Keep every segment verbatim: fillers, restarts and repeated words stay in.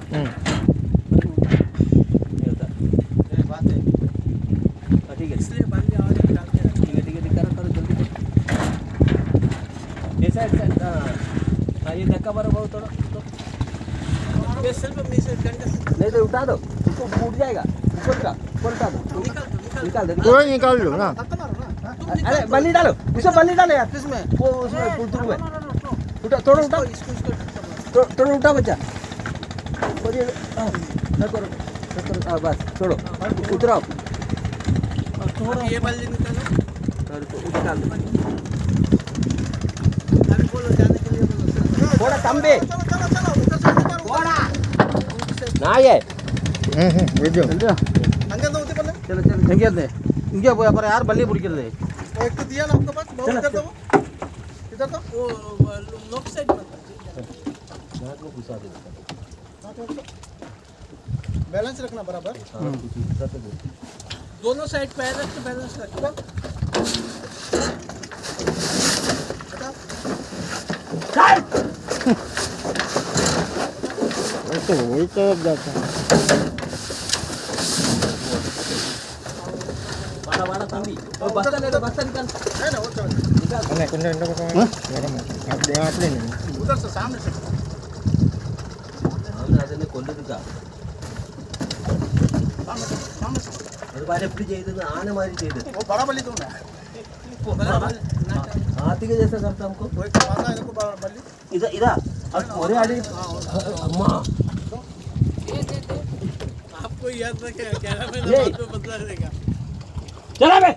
ठीक है, इसलिए बल्ली और डाल के ठीक है ठीक है करो करो जल्दी ये साइड साइड हाँ ये धक्का मारो बहुत थोड़ा तो ये सिर्फ मिस नहीं तो उठा दो उसको फूट जाएगा ऊपर का ऊपर उठा दो निकाल दो पूरा निकाल लो ना। अरे बल्ली डालो उसमें बल्ली डालो यार किसमें वो उसमें पुलतुर में उठा थोड़ा उठा थोड़ा उठा बच्चा छोड़िए न करो न करो हाँ बस छोड़ो उतराओ थोड़ा ये बल्ली निकालो और तो निकाल दो अभी बोलो जाने के लिए बोलो थोड़ा तंबे थोड़ा ना ये हम्म हम्म वीडियो अंगे दो उते पल्ले चलो चलो इंगे दे इंगे बोया पर यार बल्ली बुड़ के दे एक तो दिया ना आपके पास बहुत इधर दो इधर तो वो लॉक साइड में नाक में घुसा दे बैलेंस रखना बराबर दोनों साइड पैर रख के बैलेंस रखना तो वही तरफ जाता है। बड़ा बड़ा तंबी और बस्ता ले लो बस्ता निकाल है ना वो चल निकाल अरे कुंडा कुंडा को गरम है आप दे आप ले नहीं उधर से सामने से हमने आदमी कोल्ले दिखा सामने से सामने से अरे बारे अपनी चाहिए तो आने मारी चाहिए वो बड़ा बल्ली दो ना हाथी के जैसा करता हमको कोई मारना इनको बड़ा बल्ली इधर इधर अब ओरे आड़ी अम्मा आपको याद रखे कैमरा में ये। बात में बदला देगा चला बे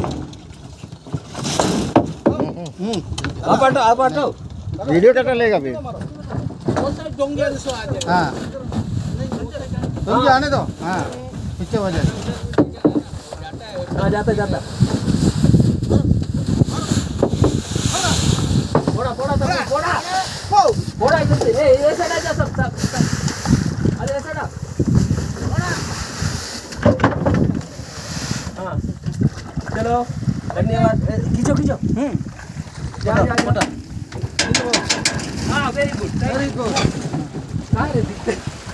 आप हटो आप हटो वीडियो डाटा लेगा भी। वो साइड डोंगे सो आ जाए हाँ तुम आने दो। हाँ पीछे हो जाए। हाँ जाता जाता फोड़ा फोड़ा सब फोड़ा फोड़ा इधर से ए ऐसा ना जा सब सब सब। अरे ऐसा ना फोड़ा हाँ चलो धन्यवाद खींचो खींचो हम्म जा जा फोटा हाँ वेरी गुड वेरी गुड कहाँ रे दिखते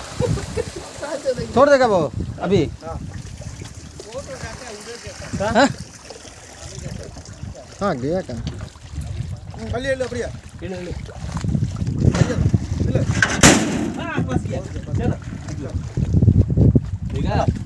छोड़ देगा वो अभी। हाँ हाँ गया क्या बल्ली ले लो बढ़िया ले ले ले हाँ बस किया चलो ठीक है